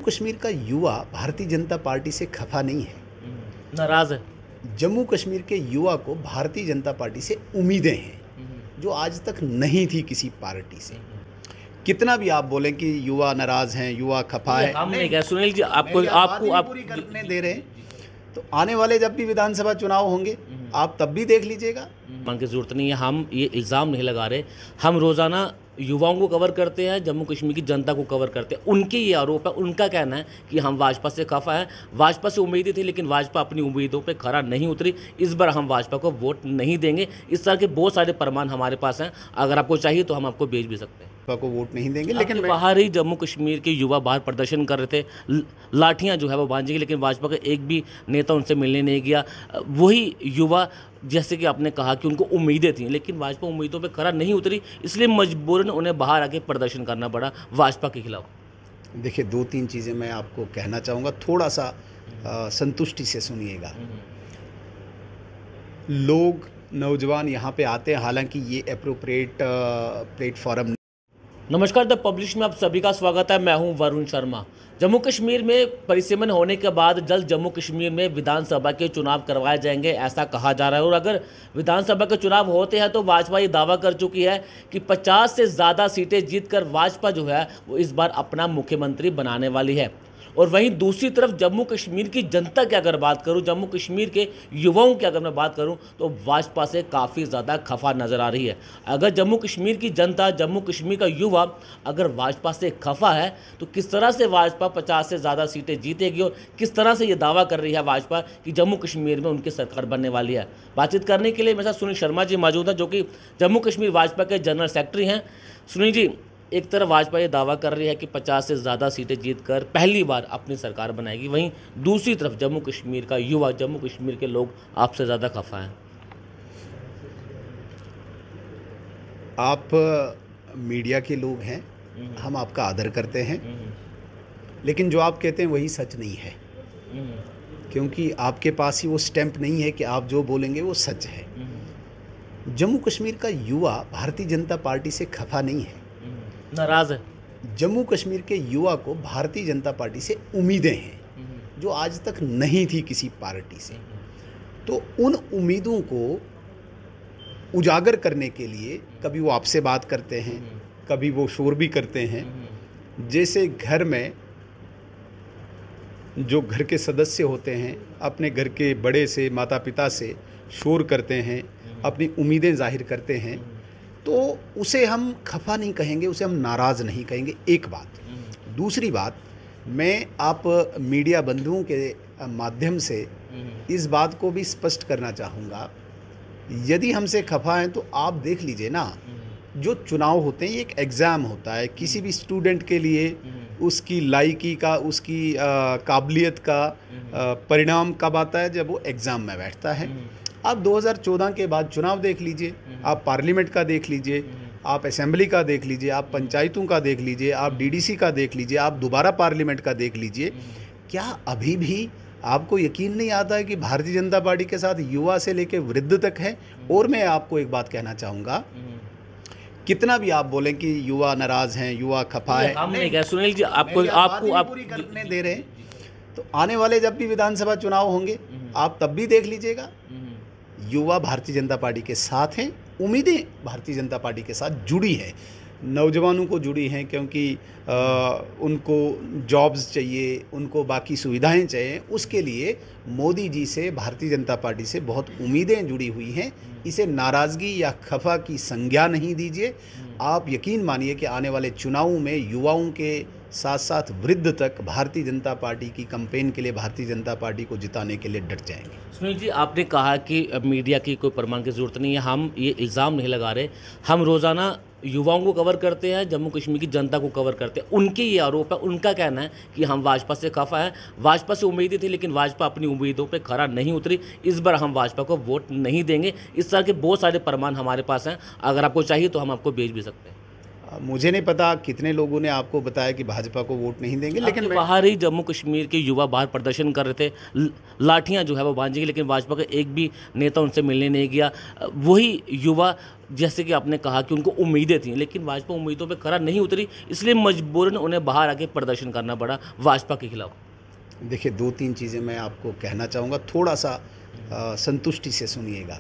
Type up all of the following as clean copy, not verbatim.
कश्मीर का युवा भारतीय जनता पार्टी से खफा नहीं है, नाराज है। जम्मू कश्मीर के युवा को भारतीय जनता पार्टी से उम्मीदें हैं जो आज तक नहीं थी किसी पार्टी से। कितना भी आप बोलें कि युवा नाराज हैं, युवा खफा है, हम नहीं कह सुनील जी, आपको आप पूरी करने दे रहे हैं। तो आने वाले जब भी विधानसभा चुनाव होंगे आप तब भी देख लीजिएगा। मान की जरूरत नहीं है, हम ये इल्ज़ाम नहीं लगा रहे। हम रोज़ाना युवाओं को कवर करते हैं, जम्मू कश्मीर की जनता को कवर करते हैं। उनके ये आरोप है, उनका कहना है कि हम भाजपा से खफा है। भाजपा से उम्मीदें थी लेकिन भाजपा अपनी उम्मीदों पे खरा नहीं उतरी। इस बार हम भाजपा को वोट नहीं देंगे। इस तरह के बहुत सारे प्रमाण हमारे पास हैं, अगर आपको चाहिए तो हम आपको भेज भी सकते हैं। भाजपा को वोट नहीं देंगे, लेकिन बाहर ही जम्मू कश्मीर के युवा बाहर प्रदर्शन कर रहे थे, लाठियां जो है वो बांधी गई, लेकिन भाजपा का एक भी नेता उनसे मिलने नहीं गया। वही युवा, जैसे कि आपने कहा कि उनको उम्मीदें थी लेकिन भाजपा उम्मीदों पे खरा नहीं उतरी, इसलिए मजबूरन उन्हें बाहर आके प्रदर्शन करना पड़ा भाजपा के खिलाफ। देखिए, दो तीन चीज़ें मैं आपको कहना चाहूँगा, थोड़ा सा संतुष्टि से सुनिएगा। लोग, नौजवान यहाँ पे आते हैं, हालांकि ये अप्रोप्रिएट प्लेटफॉर्म। नमस्कार, द पब्लिश में आप सभी का स्वागत है। मैं हूं वरुण शर्मा। जम्मू कश्मीर में परिसीमन होने के बाद जल्द जम्मू कश्मीर में विधानसभा के चुनाव करवाए जाएंगे, ऐसा कहा जा रहा है। और अगर विधानसभा के चुनाव होते हैं तो भाजपा ये दावा कर चुकी है कि 50 से ज़्यादा सीटें जीतकर भाजपा जो है वो इस बार अपना मुख्यमंत्री बनाने वाली है। और वहीं दूसरी तरफ जम्मू कश्मीर की जनता की अगर बात करूं, जम्मू कश्मीर के युवाओं की अगर मैं बात करूं, तो भाजपा से काफ़ी ज़्यादा खफा नज़र आ रही है। अगर जम्मू कश्मीर की जनता, जम्मू कश्मीर का युवा अगर भाजपा से खफा है तो किस तरह से भाजपा 50 से ज़्यादा सीटें जीतेगी और किस तरह से ये दावा कर रही है भाजपा कि जम्मू कश्मीर में उनकी सरकार बनने वाली है। बातचीत करने के लिए मेरे साथ सुनील शर्मा जी मौजूद हैं, जो कि जम्मू कश्मीर भाजपा के जनरल सेक्रेटरी हैं। सुनील जी, एक तरफ भाजपा ये दावा कर रही है कि 50 से ज़्यादा सीटें जीतकर पहली बार अपनी सरकार बनाएगी, वहीं दूसरी तरफ जम्मू कश्मीर का युवा, जम्मू कश्मीर के लोग आपसे ज़्यादा खफा हैं। आप मीडिया के लोग हैं, हम आपका आदर करते हैं, लेकिन जो आप कहते हैं वही सच नहीं है, क्योंकि आपके पास ही वो स्टैंप नहीं है कि आप जो बोलेंगे वो सच है। जम्मू कश्मीर का युवा भारतीय जनता पार्टी से खफा नहीं है, नाराज है। जम्मू कश्मीर के युवा को भारतीय जनता पार्टी से उम्मीदें हैं जो आज तक नहीं थी किसी पार्टी से। तो उन उम्मीदों को उजागर करने के लिए कभी वो आपसे बात करते हैं, कभी वो शोर भी करते हैं। जैसे घर में जो घर के सदस्य होते हैं अपने घर के बड़े से, माता पिता से शोर करते हैं, अपनी उम्मीदें जाहिर करते हैं, तो उसे हम खफा नहीं कहेंगे, उसे हम नाराज़ नहीं कहेंगे। एक बात। दूसरी बात, मैं आप मीडिया बंधुओं के माध्यम से इस बात को भी स्पष्ट करना चाहूँगा, यदि हमसे खफा हैं तो आप देख लीजिए ना, जो चुनाव होते हैं ये एक एग्ज़ाम होता है किसी भी स्टूडेंट के लिए। उसकी लायकी का, उसकी काबिलियत का परिणाम कब आता है? जब वो एग्ज़ाम में बैठता है। आप 2014 के बाद चुनाव देख लीजिए, आप पार्लियामेंट का देख लीजिए, आप असेंबली का देख लीजिए, आप पंचायतों का देख लीजिए, आप डीडीसी का देख लीजिए, आप दोबारा पार्लियामेंट का देख लीजिए। क्या अभी भी आपको यकीन नहीं आता है कि भारतीय जनता पार्टी के साथ युवा से लेकर वृद्ध तक है? और मैं आपको एक बात कहना चाहूँगा, कितना भी आप बोलें कि युवा नाराज़ हैं, युवा खफा है, हम नहीं कह सुनील जी, आप पूरी करने दे रहे हैं। तो आने वाले जब भी विधानसभा चुनाव होंगे आप तब भी देख लीजिएगा। युवा भारतीय जनता पार्टी के साथ हैं, उम्मीदें भारतीय जनता पार्टी के साथ जुड़ी है, नौजवानों को जुड़ी हैं, क्योंकि उनको जॉब्स चाहिए, उनको बाकी सुविधाएं चाहिए। उसके लिए मोदी जी से, भारतीय जनता पार्टी से बहुत उम्मीदें जुड़ी हुई हैं। इसे नाराज़गी या खफा की संज्ञा नहीं दीजिए। आप यकीन मानिए कि आने वाले चुनावों में युवाओं के साथ साथ वृद्ध तक भारतीय जनता पार्टी की कैंपेन के लिए, भारतीय जनता पार्टी को जिताने के लिए डट जाएंगे। सुनील जी, आपने कहा कि मीडिया की कोई प्रमाण की ज़रूरत नहीं है, हम ये इल्ज़ाम नहीं लगा रहे। हम रोज़ाना युवाओं को कवर करते हैं, जम्मू कश्मीर की जनता को कवर करते हैं। उनके ये आरोप है, उनका कहना है कि हम भाजपा से खफा है। भाजपा से उम्मीदें थी लेकिन भाजपा अपनी उम्मीदों पे खरा नहीं उतरी। इस बार हम भाजपा को वोट नहीं देंगे। इस तरह के बहुत सारे प्रमाण हमारे पास हैं, अगर आपको चाहिए तो हम आपको भेज भी सकते हैं। मुझे नहीं पता कितने लोगों ने आपको बताया कि भाजपा को वोट नहीं देंगे, लेकिन बाहर ही जम्मू कश्मीर के युवा बाहर प्रदर्शन कर रहे थे, लाठियां जो है वो बांधी गई, लेकिन भाजपा का एक भी नेता उनसे मिलने नहीं गया। वही युवा, जैसे कि आपने कहा कि उनको उम्मीदें थी, लेकिन भाजपा उम्मीदों पे खरा नहीं उतरी, इसलिए मजबूरन उन्हें बाहर आके प्रदर्शन करना पड़ा भाजपा के खिलाफ। देखिए, 2-3 चीज़ें मैं आपको कहना चाहूँगा, थोड़ा सा संतुष्टि से सुनिएगा।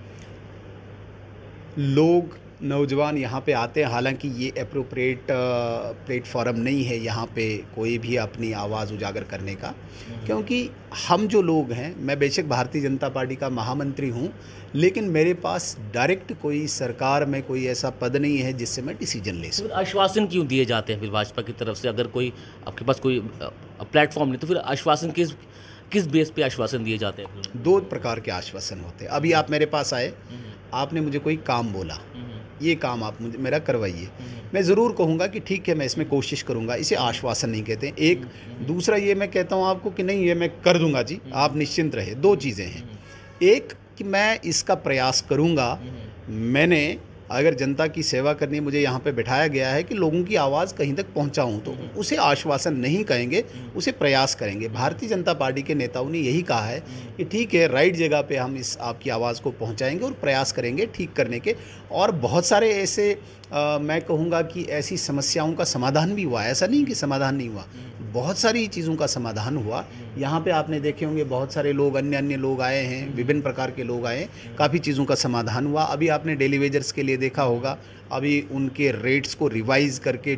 लोग, नौजवान यहाँ पे आते हैं, हालांकि ये एप्रोप्रिएट प्लेटफॉर्म नहीं है यहाँ पे कोई भी अपनी आवाज़ उजागर करने का, क्योंकि हम जो लोग हैं, मैं बेशक भारतीय जनता पार्टी का महामंत्री हूँ, लेकिन मेरे पास डायरेक्ट कोई सरकार में कोई ऐसा पद नहीं है जिससे मैं डिसीजन ले सकूँ। आश्वासन क्यों दिए जाते हैं फिर भाजपा की तरफ से? अगर कोई आपके पास कोई प्लेटफॉर्म नहीं, तो फिर आश्वासन किस बेस पे आश्वासन दिए जाते हैं? 2 प्रकार के आश्वासन होते हैं। अभी आप मेरे पास आए, आपने मुझे कोई काम बोला, ये काम आप मुझे मेरा करवाइए, मैं ज़रूर कहूँगा कि ठीक है, मैं इसमें कोशिश करूँगा, इसे आश्वासन नहीं कहते। एक दूसरा ये मैं कहता हूँ आपको कि नहीं, ये मैं कर दूँगा जी, आप निश्चिंत रहे। 2 चीज़ें हैं, एक कि मैं इसका प्रयास करूँगा, मैंने अगर जनता की सेवा करनी, मुझे यहाँ पे बिठाया गया है कि लोगों की आवाज़ कहीं तक पहुँचाऊँ, तो उसे आश्वासन नहीं कहेंगे, उसे प्रयास करेंगे। भारतीय जनता पार्टी के नेताओं ने यही कहा है कि ठीक है, राइट जगह पे हम इस आपकी आवाज़ को पहुँचाएंगे और प्रयास करेंगे ठीक करने के। और बहुत सारे ऐसे मैं कहूँगा कि ऐसी समस्याओं का समाधान भी हुआ, ऐसा नहीं कि समाधान नहीं हुआ, बहुत सारी चीज़ों का समाधान हुआ। यहाँ पे आपने देखे होंगे बहुत सारे लोग, अन्य लोग आए हैं, विभिन्न प्रकार के लोग आए, काफ़ी चीज़ों का समाधान हुआ। अभी आपने डेली वेजर्स के लिए देखा होगा, अभी उनके रेट्स को रिवाइज़ करके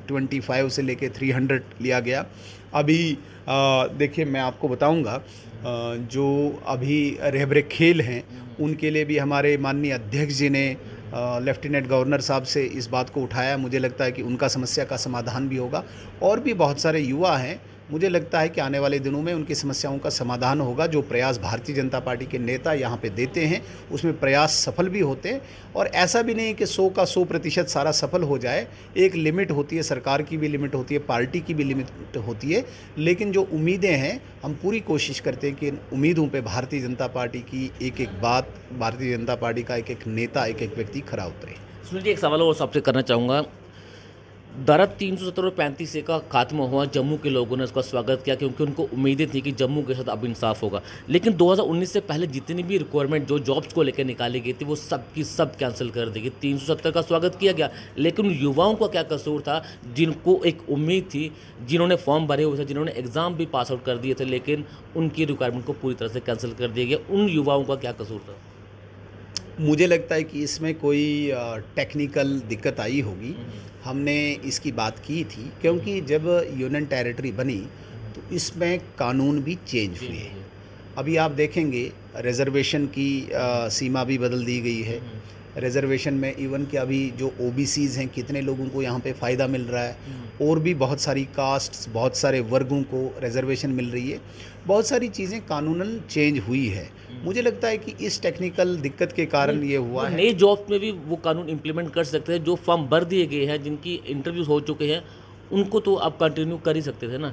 225 से लेके 300 लिया गया। अभी देखिए, मैं आपको बताऊँगा, जो अभी रहबरे खेल हैं, उनके लिए भी हमारे माननीय अध्यक्ष जी ने लेफ्टिनेंट गवर्नर साहब से इस बात को उठाया। मुझे लगता है कि उनका समस्या का समाधान भी होगा। और भी बहुत सारे युवा हैं, मुझे लगता है कि आने वाले दिनों में उनकी समस्याओं का समाधान होगा। जो प्रयास भारतीय जनता पार्टी के नेता यहाँ पे देते हैं, उसमें प्रयास सफल भी होते हैं। और ऐसा भी नहीं कि 100 का 100% सारा सफल हो जाए, एक लिमिट होती है, सरकार की भी लिमिट होती है, पार्टी की भी लिमिट होती है। लेकिन जो उम्मीदें हैं, हम पूरी कोशिश करते हैं कि इन उम्मीदों पर भारतीय जनता पार्टी की एक बात, भारतीय जनता पार्टी का एक नेता, एक व्यक्ति खरा उतरे। सुनिए, एक सवाल और सबसे करना चाहूँगा। धारा 370 और 35 का खात्मा हुआ, जम्मू के लोगों ने उसका स्वागत किया क्योंकि उनको उम्मीदें थी कि जम्मू के साथ अब इंसाफ होगा। लेकिन 2019 से पहले जितनी भी रिक्वायरमेंट जो जॉब्स को लेकर निकाली गई थी, वो सब की सब कैंसिल कर दी गई। 370 का स्वागत किया गया, लेकिन युवाओं का क्या कसूर था, जिनको एक उम्मीद थी, जिन्होंने फॉर्म भरे हुए थे, जिन्होंने एग्ज़ाम भी पास आउट कर दिए थे, लेकिन उनकी रिक्वायरमेंट को पूरी तरह से कैंसिल कर दिया गया। उन युवाओं का क्या कसूर था? मुझे लगता है कि इसमें कोई टेक्निकल दिक्कत आई होगी। हमने इसकी बात की थी, क्योंकि जब यूनियन टेरिटरी बनी तो इसमें कानून भी चेंज हुए। अभी आप देखेंगे, रिजर्वेशन की सीमा भी बदल दी गई है। रिजर्वेशन में इवन कि अभी जो ओबीसीज़ हैं, कितने लोगों को यहाँ पे फ़ायदा मिल रहा है, और भी बहुत सारी कास्ट्स, बहुत सारे वर्गों को रिजर्वेशन मिल रही है। बहुत सारी चीज़ें कानूनन चेंज हुई है। मुझे लगता है कि इस टेक्निकल दिक्कत के कारण ये हुआ है। नई जॉब्स में भी वो कानून इम्प्लीमेंट कर सकते हैं। जो फॉर्म भर दिए गए हैं, जिनकी इंटरव्यूज हो चुके हैं, उनको तो आप कंटिन्यू कर ही सकते थे ना।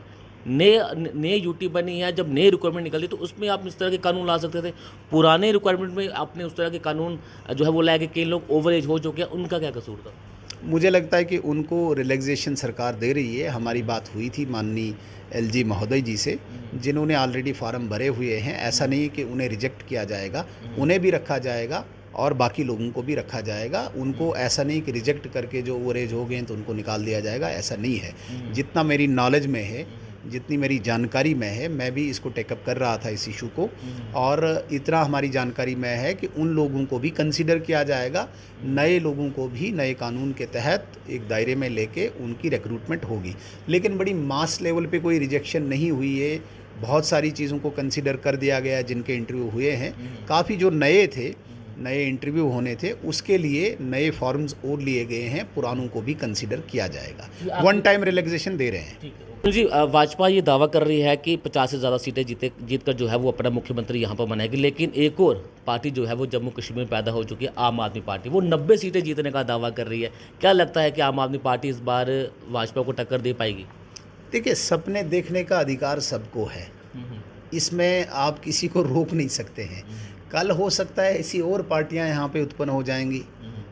नए यूटी बनी है, जब नए रिक्वायरमेंट निकलती तो उसमें आप इस तरह के कानून ला सकते थे। पुराने रिक्वायरमेंट में आपने उस तरह के कानून जो है वो लाए कि कई लोग ओवर एज हो चुके हैं, उनका क्या कसूर था? मुझे लगता है कि उनको रिलैक्सेशन सरकार दे रही है। हमारी बात हुई थी माननीय एलजी महोदय जी से, जिन्होंने ऑलरेडी फार्म भरे हुए हैं। ऐसा नहीं कि उन्हें रिजेक्ट किया जाएगा, उन्हें भी रखा जाएगा और बाकी लोगों को भी रखा जाएगा। उनको ऐसा नहीं कि रिजेक्ट करके जो ओवर एज हो गए तो उनको निकाल दिया जाएगा, ऐसा नहीं है। जितना मेरी नॉलेज में है, जितनी मेरी जानकारी में है, मैं भी इसको टेकअप कर रहा था इस इशू को, और इतना हमारी जानकारी में है कि उन लोगों को भी कंसीडर किया जाएगा। नए लोगों को भी नए कानून के तहत एक दायरे में लेके उनकी रिक्रूटमेंट होगी। लेकिन बड़ी मास लेवल पे कोई रिजेक्शन नहीं हुई है। बहुत सारी चीज़ों को कंसीडर कर दिया गया है। जिनके इंटरव्यू हुए हैं, काफ़ी जो नए थे, नए इंटरव्यू होने थे, उसके लिए नए फॉर्म्स और लिए गए हैं। पुरानों को भी कंसीडर किया जाएगा। वन टाइम रिलैक्सेशन दे रहे हैं। जी, भाजपा ये दावा कर रही है कि 50 से ज़्यादा सीटें जीतकर जो है वो अपना मुख्यमंत्री यहाँ पर बनाएगी। लेकिन एक और पार्टी जो है वो जम्मू कश्मीर में पैदा हो चुकी है, आम आदमी पार्टी, वो 90 सीटें जीतने का दावा कर रही है। क्या लगता है कि आम आदमी पार्टी इस बार भाजपा को टक्कर दे पाएगी? देखिए, सपने देखने का अधिकार सबको है, इसमें आप किसी को रोक नहीं सकते हैं। कल हो सकता है ऐसी और पार्टियां यहाँ पे उत्पन्न हो जाएंगी,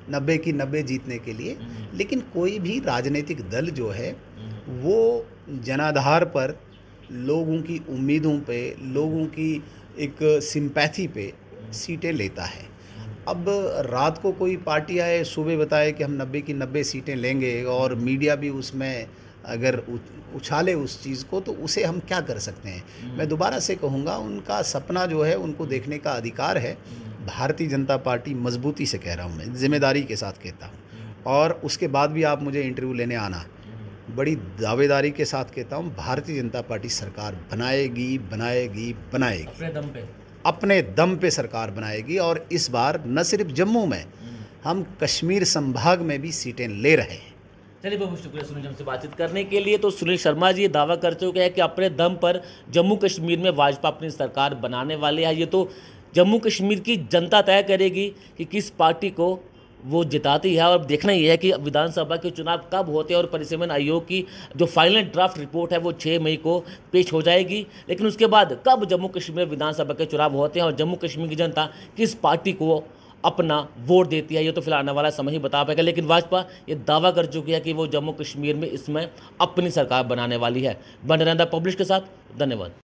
90 की 90 जीतने के लिए। लेकिन कोई भी राजनीतिक दल जो है वो जनाधार पर लोगों की उम्मीदों पे, लोगों की एक सिंपैथी पे सीटें लेता है। अब रात को कोई पार्टी आए, सुबह बताए कि हम 90 की 90 सीटें लेंगे और मीडिया भी उसमें अगर उछाले उस चीज़ को, तो उसे हम क्या कर सकते हैं। मैं दोबारा से कहूँगा, उनका सपना जो है उनको देखने का अधिकार है। भारतीय जनता पार्टी, मजबूती से कह रहा हूँ मैं, जिम्मेदारी के साथ कहता हूँ, और उसके बाद भी आप मुझे इंटरव्यू लेने आना, बड़ी दावेदारी के साथ कहता हूँ, भारतीय जनता पार्टी सरकार बनाएगी, बनाएगी, बनाएगी। अपने दम पे सरकार बनाएगी। और इस बार न सिर्फ जम्मू में, हम कश्मीर संभाग में भी सीटें ले रहे हैं। चलिए बहुत शुक्रिया सुनील हमसे बातचीत करने के लिए। तो सुनील शर्मा जी ये दावा कर चुके हैं कि अपने दम पर जम्मू कश्मीर में भाजपा अपनी सरकार बनाने वाले हैं। ये तो जम्मू कश्मीर की जनता तय करेगी कि किस पार्टी को वो जिताती है। और देखना ही है कि विधानसभा के चुनाव कब होते हैं और परिसीमन आयोग की जो फाइनल ड्राफ्ट रिपोर्ट है वो 6 मई को पेश हो जाएगी। लेकिन उसके बाद कब जम्मू कश्मीर में विधानसभा के चुनाव होते हैं और जम्मू कश्मीर की जनता किस पार्टी को अपना वोट देती है, ये तो फिलहाल आने वाला समय ही बता पाएगा। लेकिन भाजपा ये दावा कर चुकी है कि वो जम्मू कश्मीर में इसमें अपनी सरकार बनाने वाली है। बने रहना पब्लिश के साथ। धन्यवाद।